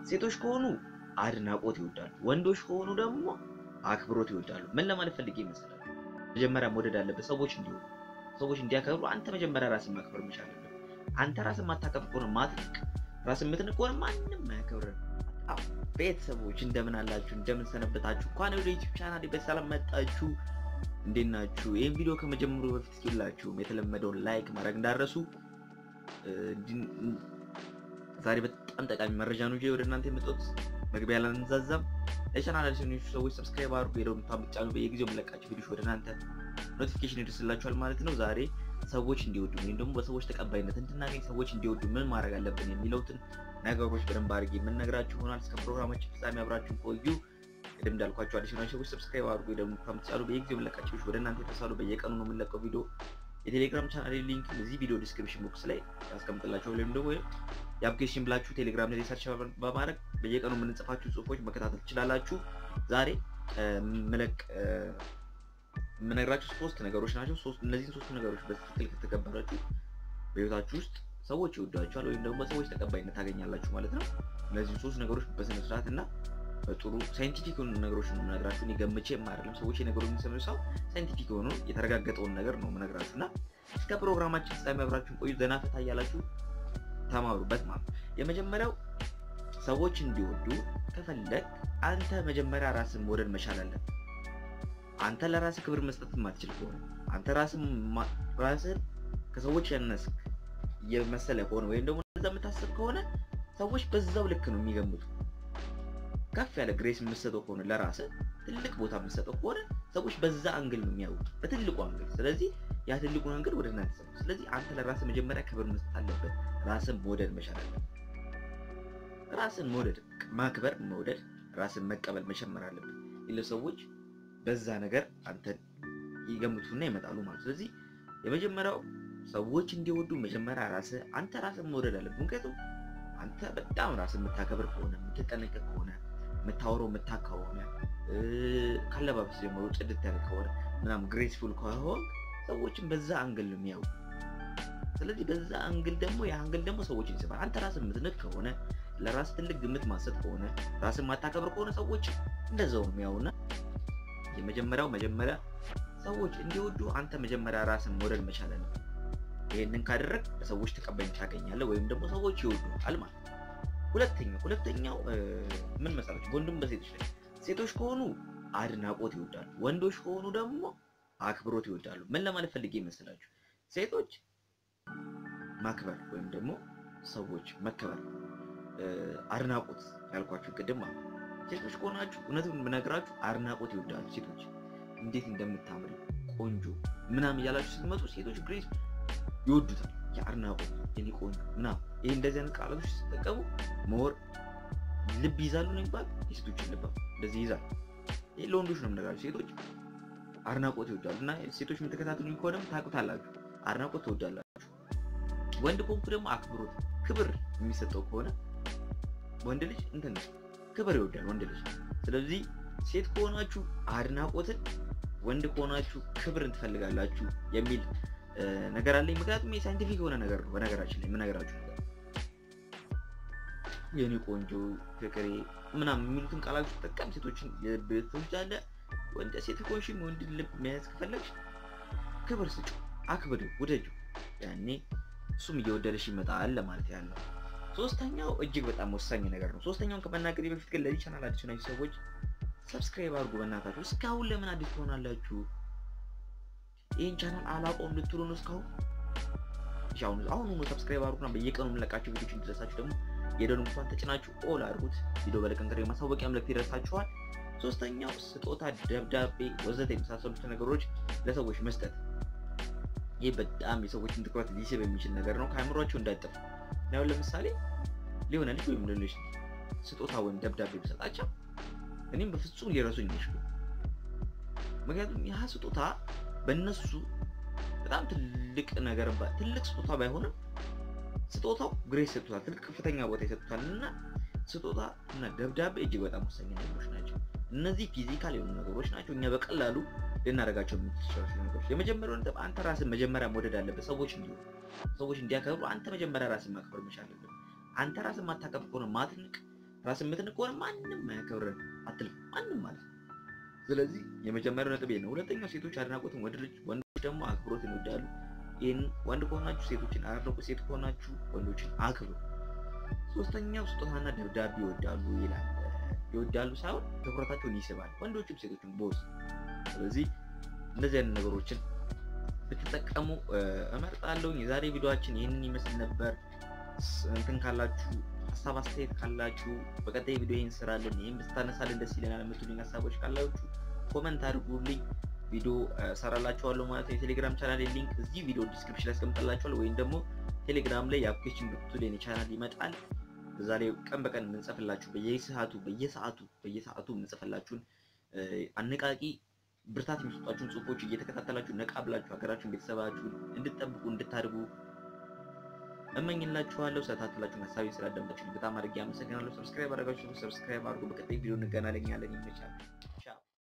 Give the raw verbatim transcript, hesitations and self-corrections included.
ሴቶች ከሆኑ አድናቆት ይወዳሉ ወንዶች ከሆኑ ደግሞ አክብሮት ይወዳሉ ምን ለማለት ፈልጌ ይመስላል መጀመሪያ መወደድ አለበት ሰዎች እንዲሁ ሰዎች እንዲያከብሩ አንተ መጀመሪያ ራስን ማክበር መቻል አለበት አንተ ራስን ማታከብር ከሆነ ማትንቅ ራስን የምትንቅ ከሆነ ማንንም አያከብርም አዎ ቤተሰቦች እንደምን አላችሁ እንደምን ሰነበታችሁ እንኳን ወደ ዩቲዩብ ቻናሌ በሰላም መጣችሁ እንዴት ናችሁ ይሄን ቪዲዮ ከመጀመሩ በፊት እስኪላችሁ የተለመደውን ላይክ ማድረግ እንዳረሱ ዛሬ በጣም ጠቃሚ መረጃ ነው ወደ እናንተ የመጣሁት መግቢያ ላይ እንዛዛም ለቻናላችን ሰዎች ሰብስክራይብ አድርጉ የደወል ምልክቱን ጫኑ በየጊዜው መለቃችሁ ቪዲዮዎች ወደ እናንተ ኖቲፊኬሽን ይደርስላችኋል ማለት ነው ዛሬ ሰዎች እንዲወዱ ወይም ደግሞ በሰዎች ተቀባይነት እንድናገኝ ሰዎች እንዲወዱ ምን ማድረግ አለብን የሚሉትን ነገሮች በደንብ አድርጌ የምነግራችሁ ሆናል እስከ ፕሮግራማችን ፍጻሜ አብራችሁ ቆዩ ቅድም እንዳልኳችሁ አዲሽናል ሰዎች ሰብስክራይብ አድርጉ የደወል ምልክቱን ጫኑ በየጊዜው መለቃችሁ ወደ እናንተ ተሳሉ በየቀኑ ነው የምንለቀው ቪዲዮ የቴሌግራም ቻናሌ ሊንክ እዚህ ቪዲዮ ዲስክሪፕሽን ቦክስ ላይ ያስቀምጥላችኋለሁ ወይም ደግሞ የአፕሊኬሽን ብላችሁ ቴሌግራም ላይ ሰርች በማድረግ በየቀኑ የምንጽፋችሁ ጽሁፎች መከታተል ትችላላችሁ ዛሬ መለቅ ምንነግራችሁ ሶስት ነገሮች ናቸው ሶስት እነዚህን ሶስት ነገሮች በትክክል ከተከበራችሁ በህይወታችሁ ውስጥ ሰዎች ይወዷችኋል ወይም ደግሞ ሰዎች ተቀባይነት ታገኛላችሁ ማለት ነው እነዚህ ሶስት ነገሮች በስነ ስርዓትና በጥሩ ሳይንቲፊክ ሆነ ነገሮች ነው ምነግራችሁ እኔ ገምቼም አይደለም ሰዎች የነገሩን ሰምሰው ሳይንቲፊክ ሆኖ የተረጋገጠውን ነገር ነው ምነግራችሁና እስከ ፕሮግራማችን ፍጻሜ አብራችሁን ቆዩ ዘና ፈታ ያላችሁ ተማሩበት ማለት የመጀመሪያው ሰዎች እንዲወዱ ከፈለክ አንተ መጀመሪያ ራስን መውደድ መቻል አለብህ አንተ ለራስህ ክብር መስጠት ማትችል ከሆነ አንተ ራስን ራስን ከሰዎች ያነስክ የመሰለ ከሆነ ወይም ደግሞ እንደዛ የምታስብ ከሆነ ሰዎች በዛው ልክ ነው የሚገምቱ ከፍ ያለ ግሬስ የምትሰጠው ከሆነ ለራስህ ትልቅ ቦታ የምትሰጠው ከሆነ ሰዎች በዛ አንግል ነው የሚያዩት በትልቁ አንግል ስለዚህ ያ ትልቁ አንግል ወደ እናንተ ሰው ስለዚህ አንተ ለራስህ መጀመሪያ ክብር መስጠት አለበት ራስን መውደድ መቻል አለበት ራስን መውደድ ማክበር መውደድ ራስን መቀበል መጀመር አለበት ለሰዎች በዛ ነገር አንተ ይገምቱና ይመጣሉ ማለት ስለዚህ የመጀመሪያው ሰዎች እንዲወዱ መጀመሪያ ራስህ አንተ ራስን መውደድ አለበት ምክንያቱም አንተ በጣም ራስን የምታከብር ከሆነ የምትጠነቀቅ ከሆነ የምታወራው የምታካውና ካለባበስ ጀምሮ ጽድት ያለ ከሆነ ምናምን ግሬስፉል ከሆነ ሰዎችን በዛ አንግል ነው የሚያዩ ስለዚህ በዛ አንግል ደግሞ ያ አንግል ደግሞ ሰዎችን ይስባል አንተ ራስን የምትንቅ ከሆነ ለራስ ትልቅ ግምት ማሰጥ ከሆነ ራስን ማታከብር ከሆነ ሰዎች እንደዛው ነው የሚያዩና የመጀመሪያው መጀመሪያ ሰዎች እንዲወዱ አንተ መጀመሪያ ራስን መውደድ መቻል አለብህ ይሄንን ካደረክ ለሰዎች ተቀባይነት ታገኛለህ ወይም ደግሞ ሰዎች ይወዱሃል ማለት ሁለተኛው ሁለተኛው ምን መሰላችሁ ወንድም በሴቶች ላይ ሴቶች ከሆኑ አድናቆት ይወዳሉ ወንዶች ከሆኑ ደግሞ አክብሮት ይወዳሉ ምን ለማለት ፈልጌ ይመስላችሁ ሴቶች ማክበር ወይም ደግሞ ሰዎች መከበር አድናቆት ያልኳችሁ ቅድም ማለት ሴቶች ከሆናችሁ እውነቱን ብነግራችሁ አድናቆት ይወዳሉ ሴቶች እንዴት እንደምታምሪ ቆንጆ ምናምን ያላችሁ ስትመጡ ሴቶች ግሬስ ይወዱታል ያርናቆት የኔ ቆንጆ ምናምን ይሄ እንደዚህ አይነት ቃላቶች ሲጠቀሙ ሞር ልብ ይዛሉ ነው ይባል ሴቶች ልብ እንደዚህ ይዛል ይሄ ለወንዶች ነው የምነግራችሁ ሴቶች አድናቆት ይወዳሉና ሴቶች የምትከታተሉኝ ከሆነም ታውቁታላችሁ አድናቆት ትወዳላችሁ ወንድ ኮንኩ ደግሞ አክብሮት ክብር የሚሰጠው ከሆነ ወንድ ልጅ እንትን ክብር ይወዳል ወንድ ልጅ ስለዚህ ሴት ከሆናችሁ አድናቆትን ወንድ ከሆናችሁ ክብርን ትፈልጋላችሁ የሚል ነገር አለኝ ምክንያቱም የሳይንቲፊክ ሆነ ነገር ነው በነገራችን ላይ የምነግራችሁ ነገር የኔ ቆንጆ ፍቅሬ ምናምን የሚሉትን ቃላቶች ተጠቀም ሴቶችን የቤቶች አለ ወንድ ሴት ኮንሽም ወንድ ልብ መያዝ ከፈለግሽ ክብር ስጪ አክብሪው ውደጂው ያኔ እሱም እየወደደሽ ይመጣል ለማለት ያለው ሶስተኛው እጅግ በጣም ወሳኝ ነገር ነው ሶስተኛውን ከመናገሬ በፊት ግን ለዚህ ቻናል አዲስ ናችሁ ሰዎች ሰብስክራይብ አድርጉ በእናታችሁ እስካሁን ለምን አዲስ ትሆናላችሁ ይሄን ቻናል አላቆም ልትሉ ነው እስካሁን ያው አሁን ነው ሰብስክራይብ አድርጉና በየቀኑ የምንለቃቸው ቪዲዮዎች እንድደርሳችሁ ደግሞ የደወል ምልክቱን ተጭናችሁ ኦል አድርጉት ቪዲዮ በለቀንከረ ማሳወቂያ መልእክት ይደርሳችኋል ሶስተኛው ስጦታ ደብዳቤ ወዘተ የመሳሰሉት ነገሮች ለሰዎች መስጠት ይሄ በጣም የሰዎችን ትኩረት ሊስብ የሚችል ነገር ነው ካሜራዎቹ እንዳይጠፉ ነው ለምሳሌ ሊሆን ልጅ ወይም ልጅ ስጦታ ወይም ደብዳቤ ብሰጣቸው እኔም በፍጹም ሊረሱኝ ይችላል ምክንያቱም ያ ስጦታ በእነሱ በጣም ትልቅ ነገር ባ ትልቅ ስጦታ ባይሆንም ስጦታው ግሬስ ሰጥቷል ትልቅ ከፍተኛ ቦታ ይሰጥቷልና ስጦታ እና ደብዳቤ እጅግ በጣም ወሳኝ ነገሮች ናቸው እነዚህ ፊዚካል የሆኑ ነገሮች ናቸው እኛ በቀላሉ ልናደርጋቸው የምንችላቸው ነገሮች የመጀመሪያው ነጥብ አንተ ራስን መጀመሪያ መውደድ አለበት ሰዎች እንዲሁ ሰዎች እንዲያከብሩ አንተ መጀመሪያ ራስን ማክበር መቻል አለበት አንተ ራስን ማታከብር ከሆነ ማትንቅ ራስን የምትንቆር ማንንም አያከብረን አትልም ማንንም ማለት ስለዚህ የመጀመሪያው ነጥብ ነው ሁለተኛው ሴቶች አድናቆትን ወንዶች ወንዶች ደግሞ አክብሮትን ይወዳሉ ይሄን ወንድ ከሆናችሁ ሴቶችን አድናቆ ሴት ከሆናችሁ ወንዶችን አክብሩ ሶስተኛው ስጦታና ደብዳቤ ይወዳሉ ይላል ይወዳሉ ሳይሆን ትኩረታቸውን ይስባል ወንዶችም ሴቶችም ቦስ ስለዚህ እንደዚህ አይነት ነገሮችን ብትጠቀሙ እመርጣለሁ የዛሬ ቪዲዮአችን ይሄንን ይመስል ነበር እንትን ካላችሁ ሐሳብ አስተያየት ካላችሁ በቀጣይ ቪዲዮ ይሄን ስራልን ይሄን ብታነሳልን ደስ ይለናል የምትሉኝ ሐሳቦች ካላችሁ ኮሜንት አድርጉልኝ ቪዲዮ ሰራላችኋለሁ ማለት ነው የቴሌግራም ቻናል ሊንክ እዚህ ቪዲዮ ዲስክሪፕሽን ላይ አስቀምጣላችኋለሁ ወይም ደግሞ ቴሌግራም ላይ የአፕሊኬሽን ብትሉ የኔ ቻናል ይመጣል እዛ ላይ ቀን በቀን እንጽፍላችሁ በየሰዓቱ በየሰዓቱ በየሰዓቱ እንጽፍላችሁን አነቃቂ ብርታት የሚሰጣችሁን ጽሁፎች እየተከታተላችሁ ነቃ ብላችሁ ሀገራችሁን ቤተሰባችሁን እንድትጠብቁ እንድታድጉ እመኝላችኋለሁ ሰታትላችሁ ሐሳቤ ስላደመጣችሁ በጣም አድርጌ አመሰግናለሁ ሰብስክራይብ አድርጋችሁ ሰብስክራይብ አድርጉ በቀጣይ ቪዲዮ እንገናኛለን ይመቻል ቻው